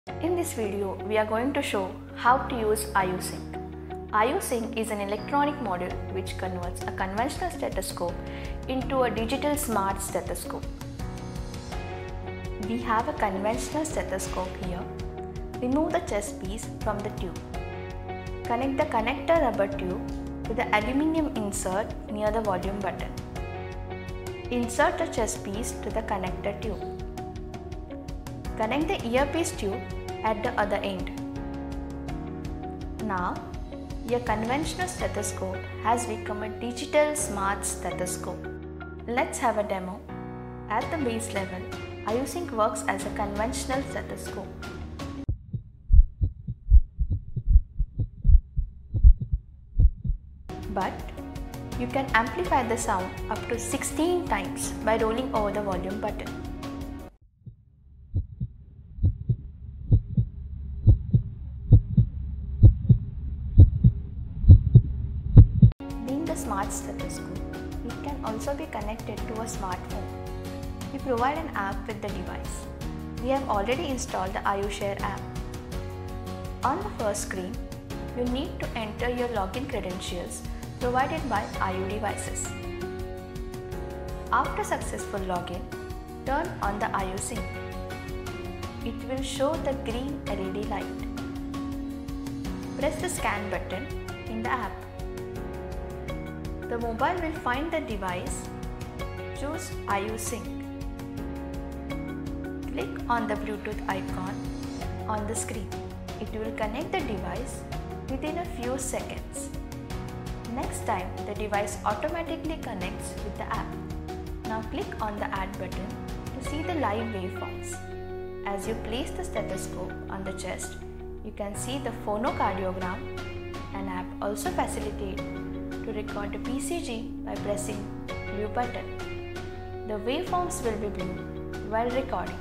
In this video, we are going to show how to use AyuSync. AyuSync is an electronic module which converts a conventional stethoscope into a digital smart stethoscope. We have a conventional stethoscope here. Remove the chest piece from the tube. Connect the connector rubber tube to the aluminium insert near the volume button. Insert the chest piece to the connector tube. Connect the earpiece tube at the other end. Now, your conventional stethoscope has become a digital smart stethoscope. Let's have a demo. At the base level, AyuSync works as a conventional stethoscope. But you can amplify the sound up to 16 times by rolling over the volume button. Being a smart stethoscope, it can also be connected to a smartphone. We provide an app with the device. We have already installed the AyuShare app. On the first screen, you need to enter your login credentials provided by Ayu devices. After successful login, turn on the AyuSync. It will show the green LED light. Press the scan button in the app. The mobile will find the device. Choose AyuSync. Click on the Bluetooth icon on the screen. It will connect the device within a few seconds. Next time, the device automatically connects with the app. Now click on the Add button to see the live waveforms. As you place the stethoscope on the chest, you can see the phonocardiogram. An app also facilitates to record the PCG by pressing blue button. The waveforms will be blue while recording.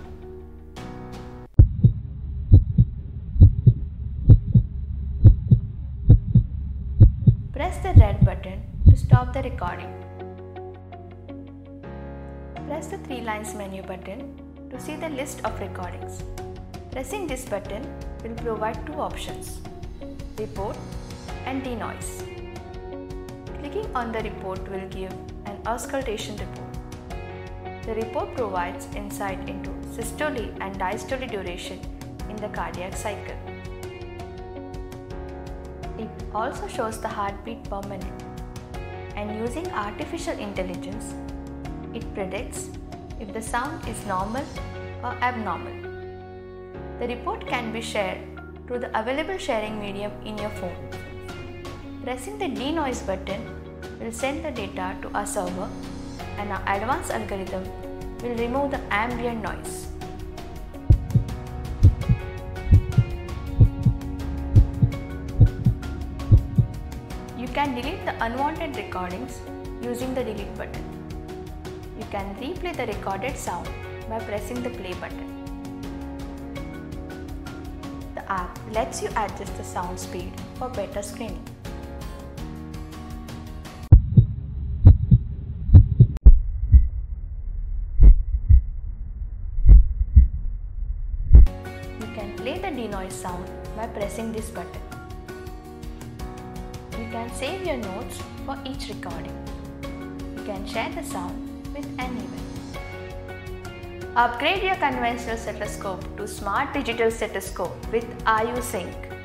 Press the red button to stop the recording. Press the 3 lines menu button to see the list of recordings. Pressing this button will provide two options: report and denoise. Clicking on the report will give an auscultation report. The report provides insight into systole and diastole duration in the cardiac cycle. It also shows the heartbeat per minute, and using artificial intelligence, it predicts if the sound is normal or abnormal. The report can be shared through the available sharing medium in your phone. Pressing the denoise button will send the data to our server, and our advanced algorithm will remove the ambient noise. You can delete the unwanted recordings using the delete button. You can replay the recorded sound by pressing the play button. The app lets you adjust the sound speed for better screening. You can play the denoise sound by pressing this button. You can save your notes for each recording. You can share the sound with anyone. Upgrade your conventional stethoscope to smart digital stethoscope with AyuSync.